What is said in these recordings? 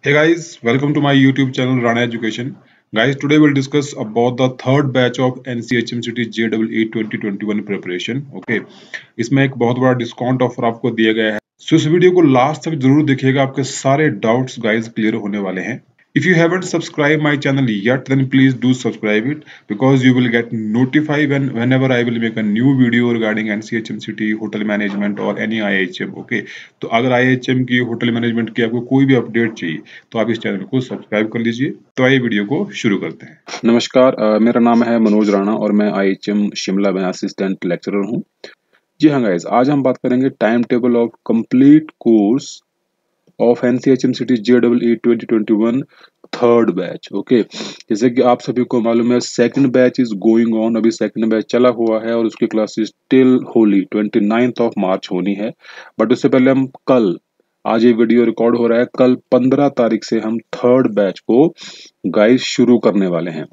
Hey guys, welcome to my YouTube channel Rana Education. Guys, today we'll discuss about the third batch of NCHMCT JEE 2021 preparation. Okay, इसमें एक बहुत बड़ा discount offer आपको दिया गया है। सो इस वीडियो को लास्ट तक जरूर देखिएगा, आपके सारे डाउट्स गाइस क्लियर होने वाले हैं। If you haven't subscribed my channel yet, then please do subscribe it because you will get notified whenever I will make a new video regarding NCHMCT, hotel management or any IHM. Okay, तो अगर IHM की hotel management की आपको कोई भी update चाहिए तो आप इस चैनल को सब्सक्राइब कर लीजिए। तो आइए वीडियो को शुरू करते हैं। नमस्कार, मेरा नाम है मनोज राणा और मैं आईएचएम शिमला में असिस्टेंट लेक्चरर हूँ। जी हाँ गाइस, आज हम बात करेंगे time table of complete course of NCHMCT JEE 2021 third batch. Okay, जैसे कि आप सभी को मालूम है second batch is going on. अभी सेकंड बैच चला हुआ है और उसकी classes till Holi 29 of March होनी है। बट उससे पहले हम कल, आज ये वीडियो रिकॉर्ड हो रहा है, कल 15 तारीख से हम थर्ड बैच को गाइस शुरू करने वाले हैं।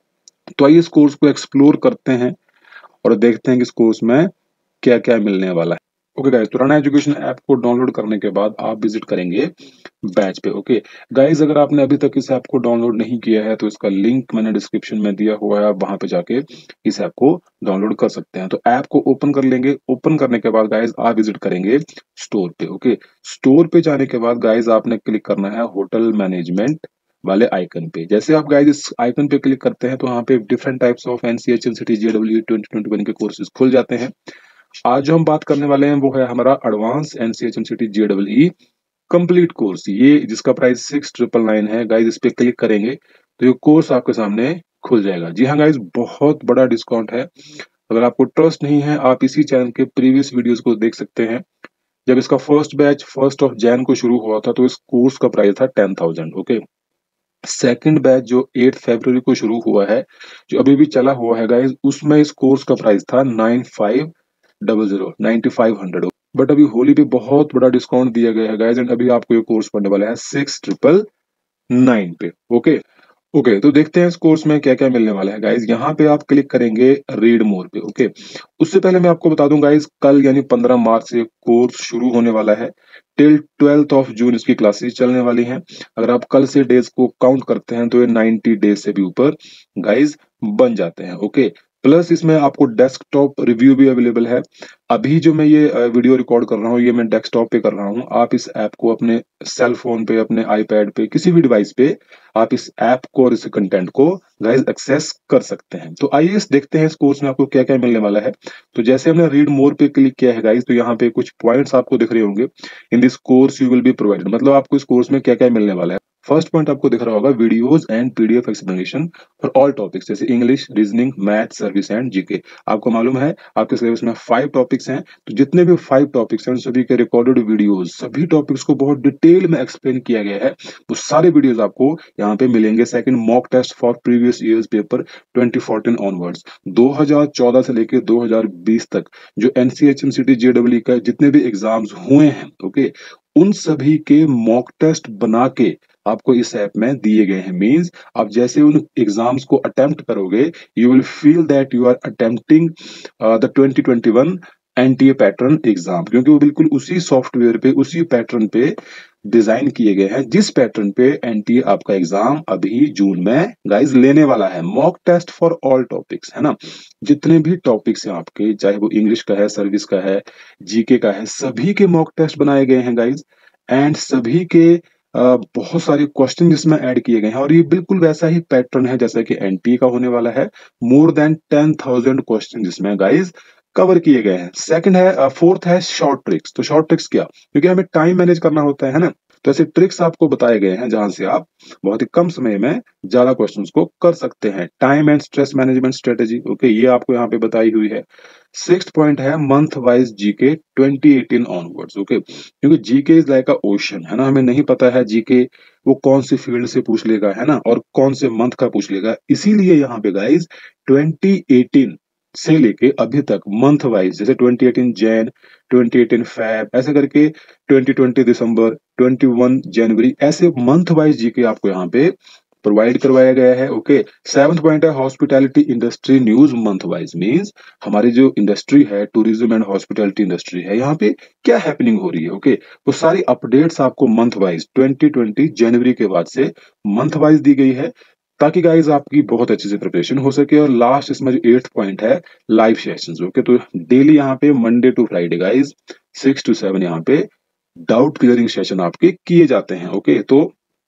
तो आइए इस कोर्स को एक्सप्लोर करते हैं और देखते हैं कि इस कोर्स में क्या क्या मिलने वाला है। ओके गाइस, तो राणा एजुकेशन ऐप को डाउनलोड करने के बाद आप विजिट करेंगे बैच पे। ओके गाइस, अगर आपने अभी तक इस ऐप को डाउनलोड नहीं किया है तो इसका लिंक मैंने डिस्क्रिप्शन में दिया हुआ है, आप वहां पे जाके इस ऐप को डाउनलोड कर सकते हैं। तो ऐप को ओपन कर लेंगे। ओपन करने के बाद गाइस आप विजिट करेंगे स्टोर पे। ओके, स्टोर पे जाने के बाद गाइस आपने क्लिक करना है होटल मैनेजमेंट वाले आइकन पे। जैसे आप गाइस इस आइकन पे क्लिक करते हैं तो यहाँ पे different types of NCHMCT JEE 2021 के कोर्सेज खुल जाते हैं। आज जो हम बात करने वाले हैं वो है हमारा advance NCHMCT JEE complete course, ये जिसका प्राइस 6999 है। गाइस इस पे क्लिक करेंगे तो ये कोर्स आपके सामने खुल जाएगा। जी हाँ गाइस, बहुत बड़ा डिस्काउंट है। अगर आपको ट्रस्ट नहीं है, आप इसी चैनल के प्रीवियस वीडियोस को देख सकते हैं। जब इसका फर्स्ट बैच 1 को शुरू हुआ था तो इस कोर्स का प्राइस था 10,000। ओके, सेकंड बैच जो 8 फरवरी को शुरू हुआ है, जो अभी भी चला हुआ है गाइस, उसमें इस कोर्स का प्राइस था 9500। बट अभी होली पे बहुत बड़ा डिस्काउंट दिया गया है गाइस, एंड अभी आपको ये कोर्स पड़ने वाला है 6999 पे। ओके ओके, तो देखते हैं इस कोर्स में क्या क्या मिलने वाला है गाइस। यहाँ पे आप क्लिक करेंगे रीड मोर पे। ओके, उससे पहले मैं आपको बता दूं गाइस, कल यानी 15 मार्च से कोर्स शुरू होने वाला है। टिल 12th ऑफ जून इसकी क्लासेस चलने वाली हैं। अगर आप कल से डेज को काउंट करते हैं तो ये 90 डेज से भी ऊपर गाइस बन जाते हैं। ओके, प्लस इसमें आपको डेस्कटॉप रिव्यू भी अवेलेबल है। अभी जो मैं ये वीडियो रिकॉर्ड कर रहा हूँ ये मैं डेस्कटॉप पे कर रहा हूँ। आप इस ऐप को अपने सेल फोन पे, अपने आईपैड पे, किसी भी डिवाइस पे आप इस ऐप को और इस कंटेंट को गाइस एक्सेस कर सकते हैं। तो आइए देखते हैं इस कोर्स में आपको क्या क्या मिलने वाला है। तो जैसे हमने रीड मोर पे क्लिक किया है गाइस, तो यहाँ पे कुछ पॉइंट्स आपको दिख रहे होंगे। In this course you will be provided, मतलब आपको इस कोर्स में क्या क्या मिलने वाला है। फर्स्ट पॉइंट आपको दिख रहा होगा videos and PDF explanation for all topics, जैसे English, reasoning, math, service and GK. आपको मालूम है आपके सिलेबस में 5 टॉपिक्स हैं, तो जितने भी 5 टॉपिक्स हैं उन सभी के रिकॉर्डेड वीडियोस, सभी टॉपिक्स को बहुत डिटेल में एक्सप्लेन किया गया है। वो सारे वीडियोस आपको यहाँ पे मिलेंगे। Second, mock test for previous years paper 2014 onwards, 2014 से लेकर 2020 तक जो एनसीएचएमसीटी जेईई का जितने भी एग्जाम्स हुए हैं, ओके, उन सभी के मॉक टेस्ट बना के आपको इस ऐप में दिए गए हैं। मींस आप जैसे उन एग्जाम्स को अटेम्प्ट करोगे, you will feel that you are attempting the 2021 NTA pattern exam, क्योंकि वो बिल्कुल उसी सॉफ्टवेयर पे, उसी पैटर्न पे डिजाइन किए गए हैं जिस पैटर्न पे एनटीए आपका एग्जाम अभी जून में गाइस लेने वाला है। Mock test for all topics, है ना, जितने भी टॉपिक्स हैं आपके, चाहे वो इंग्लिश का है, सर्विस का है, जीके का है, सभी के मॉक टेस्ट बनाए गए हैं गाइस। एंड सभी के बहुत सारे क्वेश्चन जिसमें ऐड किए गए हैं, और ये बिल्कुल वैसा ही पैटर्न है जैसा कि एनटीए का होने वाला है। मोर देन 10,000 क्वेश्चन जिसमें गाइस कवर किए गए हैं। सेकंड है, फोर्थ है शॉर्ट ट्रिक्स। तो शॉर्ट ट्रिक्स क्या, क्योंकि हमें टाइम मैनेज करना होता है ना, तो ऐसे ट्रिक्स आपको बताए गए हैं जहां से आप बहुत ही कम समय में ज्यादा क्वेश्चंस को कर सकते हैं। Time and stress management strategy, okay, ये आपको यहाँ पे बताई हुई है। सिक्स्थ पॉइंट है month wise GK 2018 onwards. Okay, क्योंकि GK is like a ocean, है ना, हमें नहीं पता है जीके वो कौन सी फील्ड से पूछ लेगा, है ना, और कौन से मंथ का पूछ लेगा। इसीलिए यहाँ पे गाइज 2018 से लेके अभी तक मंथ वाइज, जैसे 2018 जैन, 2018 फैब, ऐसे करके 2020 दिसंबर, 21 जनवरी, ऐसे मंथ वाइज जीके आपको यहाँ पे प्रोवाइड करवाया गया है। ओके, 7th पॉइंट है hospitality industry news month wise, means हमारी जो इंडस्ट्री है, टूरिज्म एंड हॉस्पिटैलिटी इंडस्ट्री है, यहाँ पे क्या हैपनिंग हो रही है। ओके, वो सारी अपडेट्स आपको मंथ वाइज 2020 जनवरी के बाद से मंथ वाइज दी गई है, ताकि गाइज आपकी बहुत अच्छे से प्रिपरेशन हो सके। और लास्ट इसमें जो 8th पॉइंट है लाइव सेशंस। ओके, तो डेली यहाँ पे Monday to Friday guys 6 to 7 यहाँ पे डाउट क्लियरिंग सेशन आपके किए जाते हैं। ओके, तो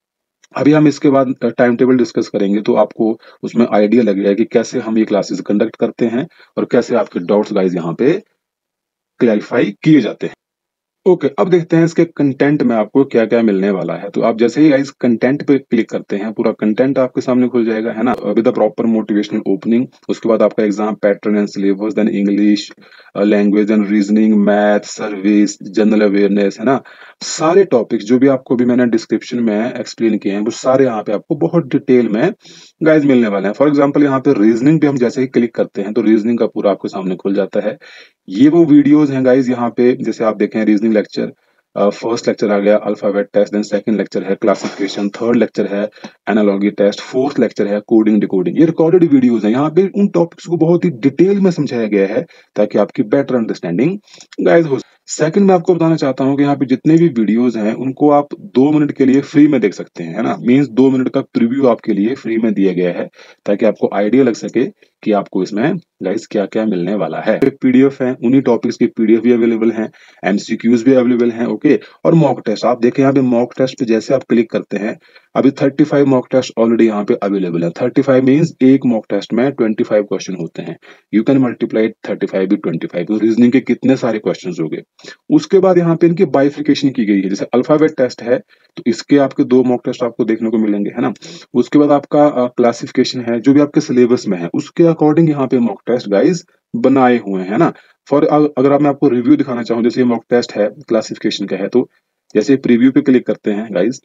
अभी हम इसके बाद टाइम टेबल डिस्कस करेंगे, तो आपको उसमें आइडिया लगेगा कि कैसे हम ये क्लासेस कंडक्ट करते हैं और कैसे आपके डाउट्स गाइज यहाँ पे क्लैरिफाई किए जाते हैं। ओके, अब देखते हैं इसके कंटेंट में आपको क्या क्या मिलने वाला है। तो आप जैसे ही गाइस कंटेंट पे क्लिक करते हैं, पूरा कंटेंट आपके सामने खुल जाएगा, है ना, with the proper motivational opening. उसके बाद आपका exam pattern and syllabus, then English language and reasoning, math, service, general awareness, है ना, सारे टॉपिक्स जो भी आपको भी मैंने डिस्क्रिप्शन में एक्सप्लेन किए हैं, वो सारे यहाँ पे आपको बहुत डिटेल में गाइस मिलने वाले हैं। फॉर एग्जाम्पल यहाँ पे रीजनिंग पे हम जैसे ही क्लिक करते हैं, तो रीजनिंग का पूरा आपके सामने खुल जाता है। ये वो वीडियोस हैं गाइस, यहाँ पे जैसे आप देखें रीजनिंग लेक्चर, फर्स्ट लेक्चर आ गया alphabet test, then second lecture है क्लासिफिकेशन, थर्ड लेक्चर है एनालॉजी टेस्ट, फोर्थ लेक्चर है कोडिंग डिकोडिंग। ये रिकॉर्डेड वीडियोस हैं, यहाँ पे उन टॉपिक्स को बहुत ही डिटेल में समझाया गया है ताकि आपकी बेटर अंडरस्टैंडिंग गाइस हो। सेकंड मैं आपको बताना चाहता हूँ कि यहाँ पे जितने भी वीडियोस हैं उनको आप 2 मिनट के लिए फ्री में देख सकते हैं, है ना, मींस 2 मिनट का प्रीव्यू आपके लिए फ्री में दिया गया है ताकि आपको आइडिया लग सके कि आपको इसमें गाइस क्या क्या मिलने वाला है। पीडीएफ है, उन्हीं टॉपिक्स की पीडीएफ भी अवेलेबल है, एमसीक्यूज भी अवेलेबल हैं। ओके, और मॉक टेस्ट आप देखें, यहाँ पे मॉक टेस्ट पे जैसे आप क्लिक करते हैं, अभी 35 मॉक टेस्ट ऑलरेडी यहाँ पे अवेलेबल है। 35 मींस एक मॉक टेस्ट में 25 क्वेश्चन होते हैं। यू कैन मल्टीप्लाई 35 विद 25, तो रीजनिंग के कितने सारे क्वेश्चन हो गए। उसके बाद यहाँ पे इनकी बाइफिकेशन की गई है, जैसे अल्फाबेट टेस्ट है तो इसके आपके 2 मॉक टेस्ट आपको देखने को मिलेंगे, है ना। उसके बाद आपका क्लासिफिकेशन है, जो भी आपके सिलेबस में है उसके अकॉर्डिंग यहाँ पे मॉक टेस्ट गाइज बनाए हुए हैं ना। फॉर अगर मैं आपको रिव्यू दिखाना चाहूँ, जैसे मॉक टेस्ट है क्लासिफिकेशन का है, तो जैसे प्रीव्यू पे क्लिक करते हैं गाइज,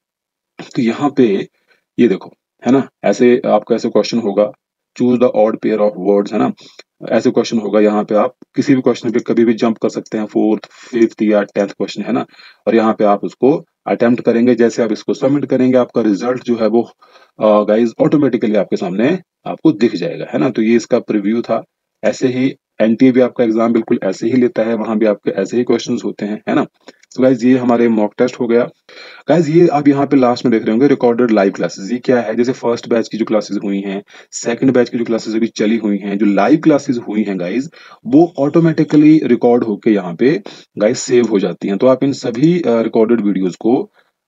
तो यहाँ पे ये देखो, है ना, ऐसे आपका ऐसे क्वेश्चन होगा, choose the odd pair of words, है ना, ऐसे क्वेश्चन होगा। यहाँ पे आप किसी भी क्वेश्चन पे कभी भी जंप कर सकते हैं, 4th 5th या 10th क्वेश्चन, है ना, और यहाँ पे आप उसको अटेम्प्ट करेंगे। जैसे आप इसको सबमिट करेंगे, आपका रिजल्ट जो है वो गाइज ऑटोमेटिकली आपके सामने आपको दिख जाएगा, है ना। तो ये इसका प्रीव्यू था। ऐसे ही एनटीए भी आपका एग्जाम बिल्कुल ऐसे ही लेता है, वहां भी आपके ऐसे ही क्वेश्चंस होते हैं, है ना। तो गाइज ये हमारे मॉक टेस्ट हो गया। गाइज ये आप यहाँ पे लास्ट में देख रहे होंगे रिकॉर्डेड लाइव क्लासेस। ये क्या है, जैसे फर्स्ट बैच की जो क्लासेस हुई हैं, सेकंड बैच की जो क्लासेस अभी चली हुई हैं, जो लाइव क्लासेस हुई हैं गाइज, वो ऑटोमेटिकली रिकॉर्ड होके यहाँ पे गाइज सेव हो जाती हैं। तो आप इन सभी रिकॉर्डेड वीडियोज को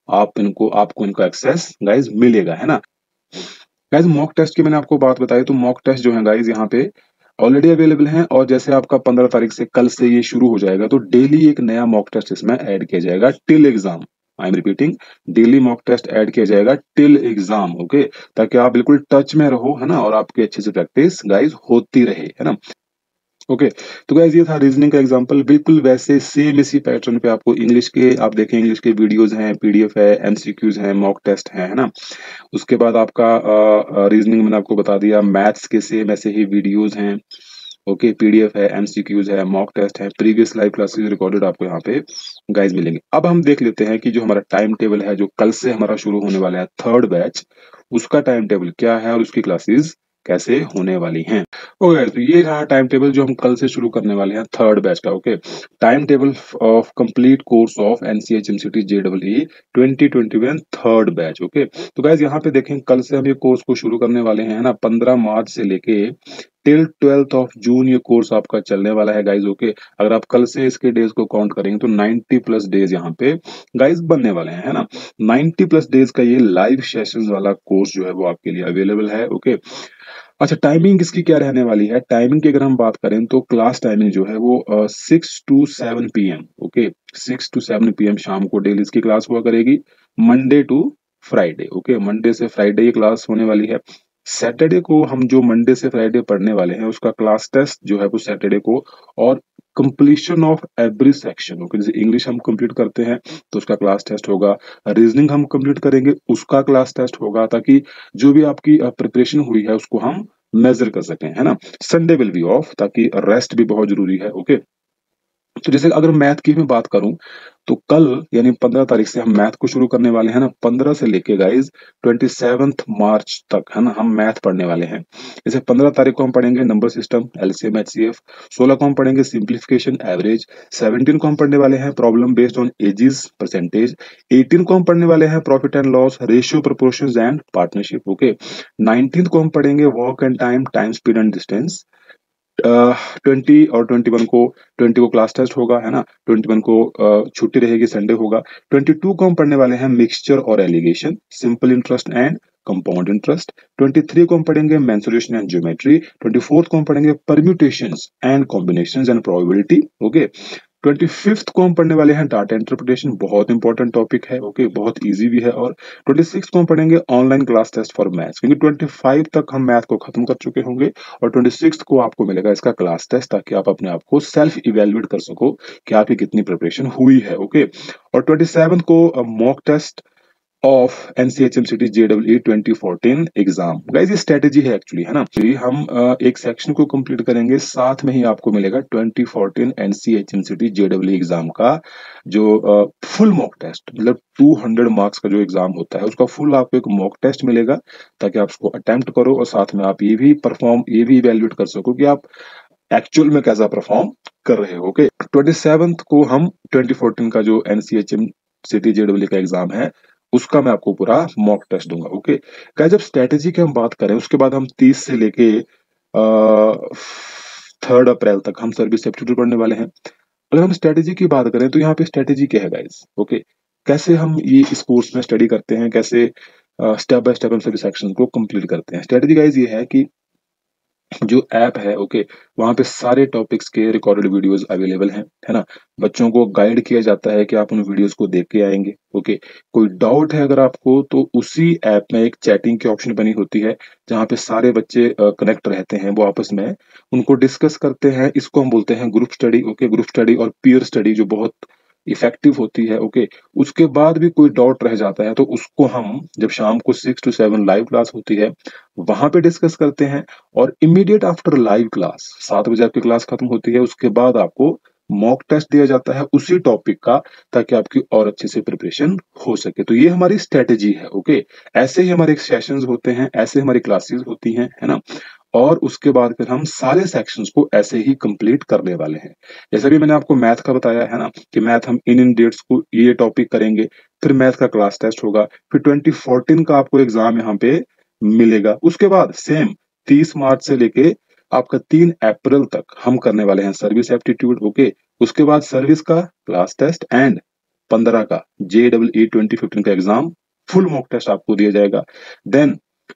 आपको इनका एक्सेस गाइज मिलेगा, है ना। गाइज मॉक टेस्ट की मैंने आपको बात बताई, तो मॉक टेस्ट जो है गाइज यहाँ पे ऑलरेडी अवेलेबल हैं, और जैसे आपका 15 तारीख से कल से ये शुरू हो जाएगा, तो डेली एक नया मॉक टेस्ट इसमें ऐड किया जाएगा till exam. I am repeating, daily mock test add किया जाएगा टिल एग्जाम। ओके, ताकि आप बिल्कुल टच में रहो, है ना, और आपकी अच्छे से प्रैक्टिस गाइज होती रहे, है ना। ओके, तो गाइज ये था रीजनिंग का एग्जांपल। बिल्कुल वैसे सेम इसी पैटर्न पे आपको इंग्लिश के, आप देखें इंग्लिश के वीडियोस हैं, पीडीएफ है, एमसीक्यूज हैं, मॉक टेस्ट है ना। उसके बाद आपका रीजनिंग मैंने आपको बता दिया, मैथ्स के सेम ऐसे ही वीडियोस हैं। ओके, पीडीएफ है, एमसीक्यूज है, मॉक टेस्ट है, प्रीवियस लाइव क्लासेस रिकॉर्डेड आपको यहाँ पे गाइज मिलेंगे। अब हम देख लेते हैं कि जो हमारा टाइम टेबल है, जो कल से हमारा शुरू होने वाला है थर्ड बैच, उसका टाइम टेबल क्या है और उसकी क्लासेस कैसे होने वाली हैं। ओके, तो ये रहा टाइम टेबल जो हम कल से शुरू करने वाले हैं थर्ड बैच का। Okay, time table of complete course of NCHMCT JEE 2021 third batch. Okay, तो गाइज यहाँ पे देखें, कल से हम ये कोर्स को शुरू करने वाले हैं, है ना। 15 मार्च से लेके टिल 12th ऑफ जून ये कोर्स आपका चलने वाला है गाइज। ओके, अगर आप कल से इसके डेज को काउंट करेंगे तो 90+ डेज यहाँ पे गाइज बनने वाले हैं, है ना। 90+ डेज का ये लाइव सेशंस वाला कोर्स जो है वो आपके लिए अवेलेबल है। ओके, अच्छा, टाइमिंग इसकी क्या रहने वाली है। टाइमिंग की अगर हम बात करें तो क्लास टाइमिंग जो है वो 6 to 7 PM। Okay, 6 to 7 PM शाम को डेली इसकी क्लास हुआ करेगी, Monday to Friday. Okay, Monday से फ्राइडे ये क्लास होने वाली है। सैटरडे को हम जो मंडे से फ्राइडे पढ़ने वाले हैं उसका क्लास टेस्ट जो है वो सैटरडे को, और completion of every section. Okay, जैसे इंग्लिश हम कंप्लीट करते हैं तो उसका क्लास टेस्ट होगा, रीजनिंग हम कंप्लीट करेंगे उसका क्लास टेस्ट होगा, ताकि जो भी आपकी प्रिपरेशन हुई है उसको हम मेजर कर सकें, है ना। संडे विल बी ऑफ, ताकि रेस्ट भी बहुत जरूरी है। ओके, तो जैसे अगर मैथ की मैं बात करूं तो कल यानी 15 तारीख से हम मैथ को शुरू करने वाले हैं ना। 15 से लेके गाइज 27 मार्च तक है ना हम मैथ पढ़ने वाले हैं। जैसे 15 तारीख को हम पढ़ेंगे नंबर सिस्टम एलसीएम एचसीएफ, 16 को हम पढ़ेंगे सिंप्लीफिकेशन एवरेज, 17 को हम पढ़ने वाले हैं problem based on ages percentage, 18 को हम पढ़ने वाले हैं profit and loss ratio proportions and partnership. Okay, 19 को हम पढ़ेंगे work and time time speed and distance. 20 और 21 को 20 को क्लास टेस्ट होगा है ना, 21 को छुट्टी रहेगी, संडे होगा। 22 को हम पढ़ने वाले हैं मिक्सचर और alligation, simple interest and compound interest. 23 को हम पढ़ेंगे मेंसुरेशन एंड ज्योमेट्री। 24 को हम पढ़ेंगे permutations and combinations and probability. Okay, 25th को हम पढ़ने वाले हैं डाटा इंटरप्रिटेशन, बहुत इंपॉर्टेंट टॉपिक है। ओके, बहुत इजी भी है। और 26 को हम पढ़ेंगे online class test for maths, क्योंकि 25 तक हम मैथ को खत्म कर चुके होंगे और 26 को आपको मिलेगा इसका क्लास टेस्ट, ताकि आप अपने आप को सेल्फ इवेल्युएट कर सको कि आपकी कितनी प्रिपरेशन हुई है। ओके, और 27 को mock test of NCHMCT JW 2014 exam. Guys ये स्ट्रेटेजी है एक्चुअली, है ना। जी हम एक सेक्शन को कंप्लीट करेंगे, साथ में ही आपको मिलेगा 2014 एनसीएचएमसीटी जेडब्ल्यू एग्जाम का जो फुल मॉक टेस्ट, मतलब 200 मार्क्स का जो एग्जाम होता है उसका फुल आपको एक मॉक टेस्ट मिलेगा, ताकि आप उसको अटेम्प्ट करो और साथ में आप ये भी इवेल्युएट कर सको कि आप एक्चुअल में कैसा परफॉर्म कर रहे हो। ओके, 27 को हम 2014 का जो एनसीएचएम सिटी जेडब्ल्यू का एग्जाम है उसका मैं आपको पूरा मॉक टेस्ट दूंगा। ओके गाइस, जब स्ट्रेटेजी की हम बात करें उसके बाद हम 30 से लेके 3 अप्रैल तक हम सर्विस एप्टीट्यूड पढ़ने वाले हैं। अगर हम स्ट्रेटेजी की बात करें तो यहाँ पे स्ट्रेटेजी क्या है गाइस। ओके, कैसे हम ये इस कोर्स में स्टडी करते हैं, कैसे स्टेप बाय स्टेप हम सभी सेक्शन को कंप्लीट करते हैं। स्ट्रेटेजी गाइस ये है कि जो ऐप है, ओके, वहां पे सारे टॉपिक्स के रिकॉर्डेड वीडियोस अवेलेबल हैं, है ना। बच्चों को गाइड किया जाता है कि आप उन वीडियोस को देख के आएंगे। ओके, कोई डाउट है अगर आपको तो उसी ऐप में एक चैटिंग की ऑप्शन बनी होती है, जहाँ पे सारे बच्चे कनेक्ट रहते हैं, वो आपस में उनको डिस्कस करते हैं। इसको हम बोलते हैं group study. Okay, group study और पीयर स्टडी जो बहुत इफेक्टिव होती है। ओके, उसके बाद भी कोई डाउट रह जाता है तो उसको हम जब शाम को 6 to 7 लाइव क्लास होती है वहां पे डिस्कस करते हैं। और इमीडिएट आफ्टर लाइव क्लास 7 बजे आपकी क्लास खत्म होती है, उसके बाद आपको मॉक टेस्ट दिया जाता है उसी टॉपिक का, ताकि आपकी और अच्छे से प्रिपरेशन हो सके। तो ये हमारी स्ट्रेटेजी है। ओके, ऐसे ही हमारे सेशंस होते हैं, ऐसे हमारी क्लासेस होती हैं, है ना। और उसके बाद फिर हम सारे सेक्शंस को ऐसे ही कंप्लीट करने वाले हैं। जैसे भी मैंने आपको मैथ का बताया है ना, कि मैथ हम इन डेट्स को ये टॉपिक करेंगे, फिर मैथ का क्लास टेस्ट होगा, फिर 2014 का आपको एग्जाम यहाँ पे मिलेगा। उसके बाद सेम 30 मार्च से लेके आपका 3 अप्रैल तक हम करने वाले हैं सर्विस एप्टीट्यूड। ओके, उसके बाद सर्विस का क्लास टेस्ट एंड 15 का JEE 2015 का एग्जाम फुल मॉक टेस्ट आपको दिया जाएगा। देन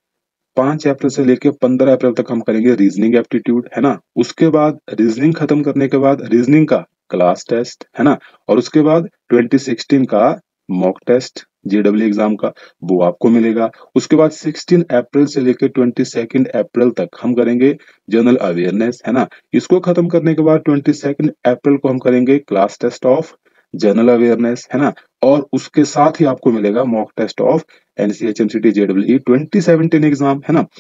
5 अप्रैल से लेके 15 अप्रैल तक हम करेंगे रीजनिंग एप्टीट्यूड, है ना। उसके बाद रीजनिंग खत्म करने के बाद रीजनिंग का क्लास टेस्ट, है ना। और उसके बाद 2016 का मॉक टेस्ट जेडब्ल्यू एग्जाम का, वो आपको मिलेगा। उसके बाद 16 अप्रैल से लेकर 22 अप्रैल तक हम करेंगे जनरल अवेयरनेस, है ना। इसको खत्म करने के बाद 22 अप्रैल को हम करेंगे class test of general awareness, है ना। और उसके साथ ही आपको मिलेगा mock test of NCHMCT JW 2017 exam, है ना।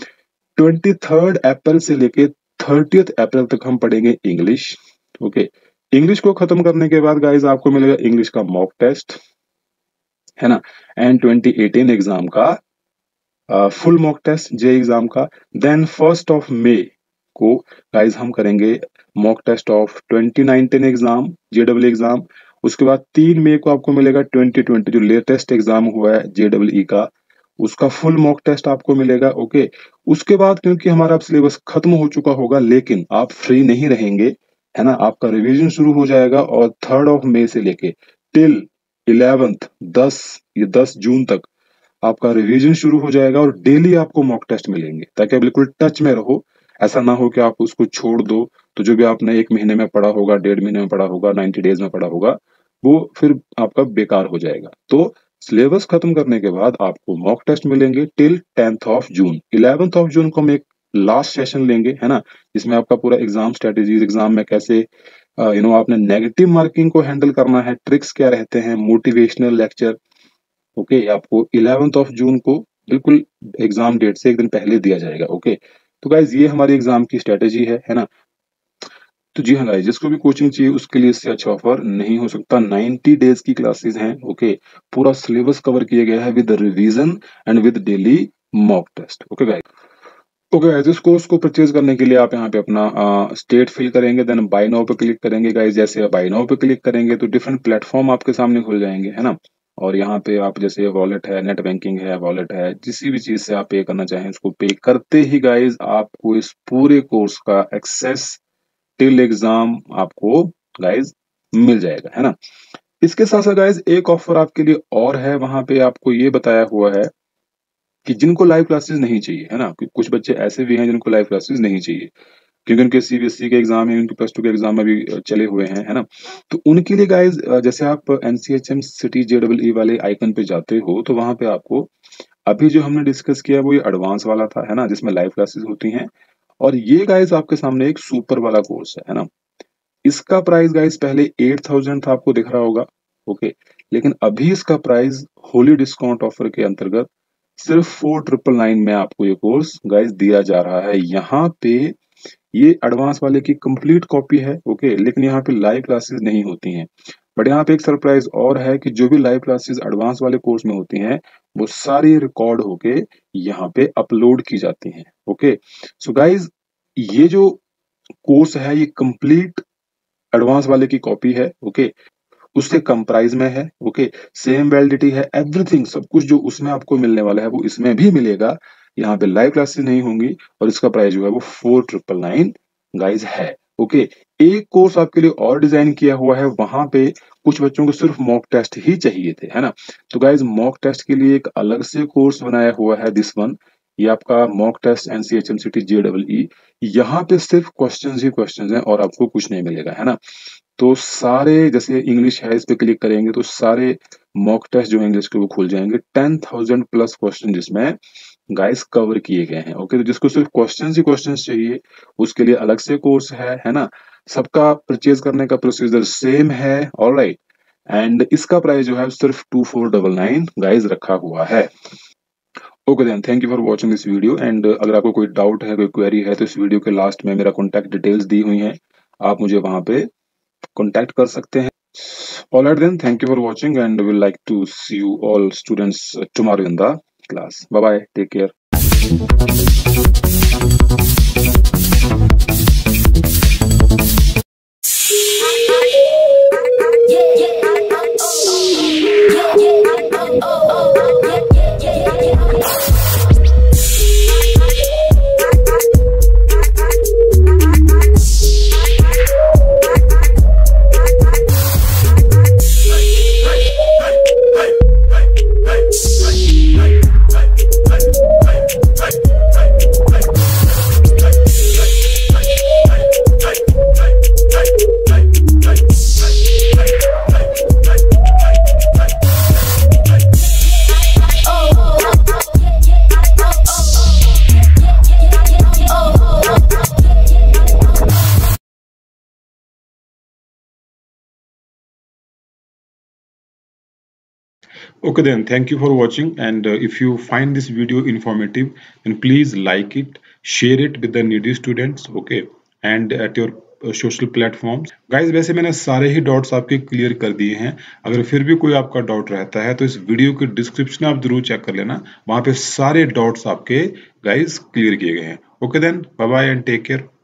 23 अप्रैल से लेके 30 अप्रैल तक हम पढ़ेंगे इंग्लिश। ओके, इंग्लिश को खत्म करने के बाद गाइस आपको मिलेगा इंग्लिश का मॉक टेस्ट, है ना। एंड 2018 एग्जाम का full mock test J exam का। देन 1 मई को गाइस हम करेंगे mock test of 2019 exam JW exam. उसके बाद 3 मई को आपको मिलेगा 2020 जो लेटेस्ट एग्जाम हुआ है जेडब्ल्यू का, उसका फुल मॉक टेस्ट आपको मिलेगा। ओके, उसके बाद क्योंकि हमारा सिलेबस खत्म हो चुका होगा, लेकिन आप फ्री नहीं रहेंगे, है ना। आपका रिवीजन शुरू हो जाएगा और 3 मई से लेके टिल 11th 10 जून तक आपका रिवीजन शुरू हो जाएगा और डेली आपको मॉक टेस्ट मिलेंगे, ताकि आप बिल्कुल टच में रहो। ऐसा ना हो कि आप उसको छोड़ दो तो जो भी आपने 1 महीने में पढ़ा होगा, 1.5 महीने में पढ़ा होगा, 90 डेज में पढ़ा होगा, वो फिर आपका बेकार हो जाएगा। तो सिलेबस खत्म करने के बाद आपको मॉक टेस्ट मिलेंगे till 10th June. 11th June को हम एक लास्ट सेशन लेंगे, है ना, जिसमें आपका पूरा एग्जाम स्ट्रेटेजीज, एग्जाम में कैसे आपने नेगेटिव मार्किंग को हैंडल करना है, ट्रिक्स क्या रहते हैं, मोटिवेशनल लेक्चर। ओके, आपको 11th जून को बिल्कुल एग्जाम डेट से एक दिन पहले दिया जाएगा। ओके, तो गाइज ये हमारी एग्जाम की स्ट्रेटेजी है ना। तो जी हाँ गाइस, जिसको भी कोचिंग चाहिए उसके लिए इससे अच्छा ऑफर नहीं हो सकता। 90 डेज की क्लासेस हैं। ओके, पूरा सिलेबस कवर किया गया है with revision and with daily mock test. Okay guys, okay guys, इस कोर्स को परचेज करने के लिए आप यहाँ पे अपना स्टेट फिल करेंगे, देन बाय नाउ पे क्लिक करेंगे गाइस। जैसे बाय नाउ पे क्लिक करेंगे तो डिफरेंट प्लेटफॉर्म आपके सामने खुल जाएंगे, है ना। और यहाँ पे आप जैसे वॉलेट है, नेट बैंकिंग है, वॉलेट है, किसी भी चीज से आप पे करना चाहें उसको पे करते ही गाइस आपको इस पूरे कोर्स का एक्सेस टिल एग्जाम आपको गाइस मिल जाएगा, है ना। इसके साथ साथ गाइस एक ऑफर आपके लिए और है, वहां पे आपको ये बताया हुआ है कि जिनको लाइव क्लासेस नहीं चाहिए, है ना, कुछ बच्चे ऐसे भी हैं जिनको लाइव क्लासेस नहीं चाहिए क्योंकि उनके सीबीएसई के एग्जाम है, उनके प्लस टू के एग्जाम अभी चले हुए हैं, है ना। तो उनके लिए गाइस जैसे आप एनसीएचएम सिटी जेडबल ई वाले आइकन पे जाते हो तो वहां पे आपको अभी जो हमने डिस्कस किया वो ये एडवांस वाला था, है ना, जिसमें लाइव क्लासेस होती हैं। और ये गाइस आपके सामने एक सुपर वाला कोर्स है ना। इसका प्राइस गाइस पहले 8000 था, आपको दिख रहा होगा। ओके, लेकिन अभी इसका प्राइस होली डिस्काउंट ऑफर के अंतर्गत सिर्फ 4999 में आपको ये कोर्स गाइस दिया जा रहा है। यहाँ पे ये एडवांस वाले की कंप्लीट कॉपी है। ओके, लेकिन यहाँ पे लाइव क्लासेस नहीं होती हैं। बट यहाँ पे एक सरप्राइज और है कि जो भी लाइव क्लासेस एडवांस वाले कोर्स में होती हैं वो सारी रिकॉर्ड होके यहाँ पे अपलोड की जाती हैं। ओके, सो गाइज ये जो कोर्स है ये कंप्लीट एडवांस वाले की कॉपी है। ओके, उससे कम प्राइस में है। ओके, सेम वैलिडिटी है, एवरीथिंग सब कुछ जो उसमें आपको मिलने वाला है वो इसमें भी मिलेगा। यहाँ पे लाइव क्लासेस नहीं होंगी और इसका प्राइस जो है वो 4999 गाइज है। ओके, एक कोर्स आपके लिए और डिजाइन किया हुआ है, वहां पे कुछ बच्चों को सिर्फ मॉक टेस्ट ही चाहिए थे, है ना। तो गाइज मॉक टेस्ट के लिए एक अलग से कोर्स बनाया हुआ है, दिस वन। ये आपका mock test NCHMCT JW. यहाँ पे सिर्फ क्वेश्चंस ही क्वेश्चंस हैं और आपको कुछ नहीं मिलेगा, है ना। तो सारे जैसे इंग्लिश है इस पे क्लिक करेंगे तो सारे मॉक टेस्ट जो है इंग्लिश के वो खुल जाएंगे। 10,000 प्लस क्वेश्चन जिसमें गाइस कवर किए गए हैं। ओके, तो जिसको सिर्फ क्वेश्चंस ही क्वेश्चंस चाहिए उसके लिए अलग से कोर्स है ना। सबका परचेज करने का प्रोसीजर सेम है, ऑलराइट। एंड इसका प्राइस जो है सिर्फ 2499 गाइस रखा हुआ है। Okay then, thank you for watching this video. And अगर आपको कोई डाउट है, कोई क्वेरी है तो इस वीडियो के लास्ट में मेरा कॉन्टैक्ट डिटेल्स दी हुई हैं, आप मुझे वहां पे कॉन्टैक्ट कर सकते हैं। Alright then, thank you for watching and we'll like to see you all students tomorrow in the class. Bye bye, take Okay then, thank you for watching, and if you find this video informative then please like it, share it with the needy students, okay, and at your social platforms. Guys, वैसे मैंने सारे ही dots आपके clear कर दिए हैं। अगर फिर भी कोई आपका डाउट रहता है तो इस वीडियो के डिस्क्रिप्शन आप जरूर चेक कर लेना, वहां पे सारे डॉट्स आपके गाइस क्लियर किए गए हैं। Okay then, bye bye and take care.